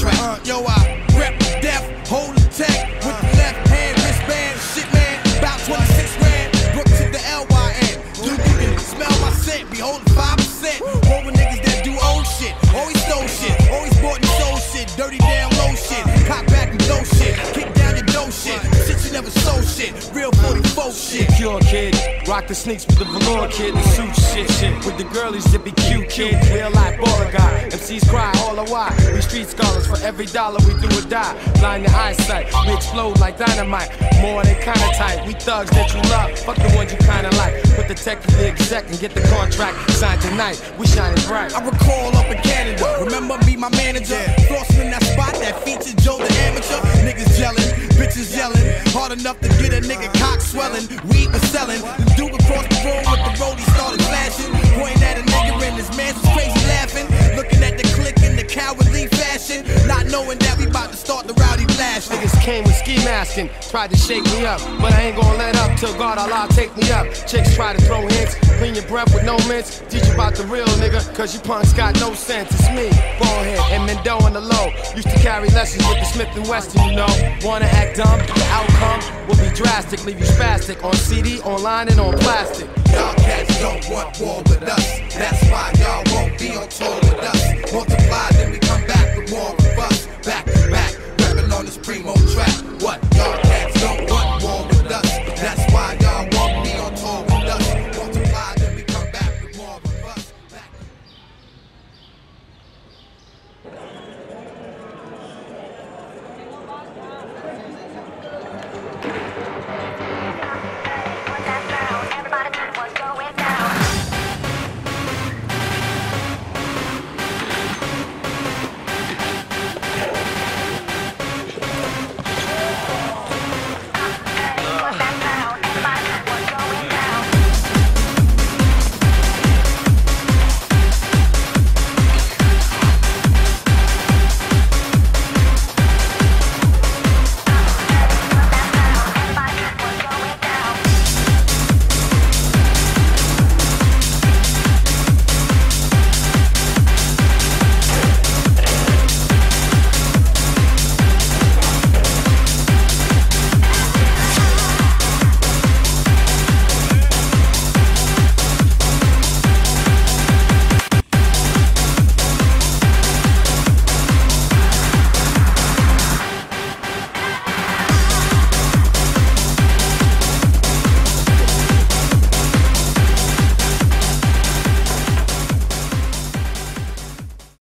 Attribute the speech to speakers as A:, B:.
A: contract. Yo, I rep death, hold the tech with the left hand wristband. Shit, man, about 26 grand. Brook to the LYN. Dude, you can smell my scent. Be holding 5%. Roll with niggas that do old shit. Always stole shit. Always bought and sold shit. Dirty damn low shit. Cock back and go shit. Kick down your dough shit. Shit you never sold shit. Real 44 shit.
B: Pure kid. Rock the sneaks with the velour kid. The suit shit. With the girlies that be cute kid. Real life baller guy. MCs cry all the while. We street scholars. For every dollar we do or die. Blind your eyesight. We explode like dynamite. More than kinda tight. We thugs that you love. Fuck the ones you kinda like. Put the tech to the exec and get the contract signed tonight. We shining bright.
A: I recall up in Canada. Remember me, my manager. Flossing in that spot that featured Joe the amateur. Niggas yelling, bitches yelling. Hard enough to get a nigga cock swelling. Weed was selling. The dude across the room with the roadie started flashing. Pointing at a nigga and his man was crazy laughing. Looking at the click in the cowardly fashion. Not knowing that we about to start the rowdy blast.
B: Niggas came with ski masking. Tried to shake me up. But I ain't gonna let up till God Allah take me up. Chicks try to throw hints. Clean your breath with no mints. Teach you about the real nigga. Cause you punks got no sense. It's me, Ballhead and Mendo on the low. Used to carry lessons with the Smith & Wesson, you know. Wanna act dumb? The outcome will be drastic. Leave you spastic on CD, online, and on plastic.
A: Y'all cats don't want war with us. That's why y'all won't be on tour with us. Multiply, then we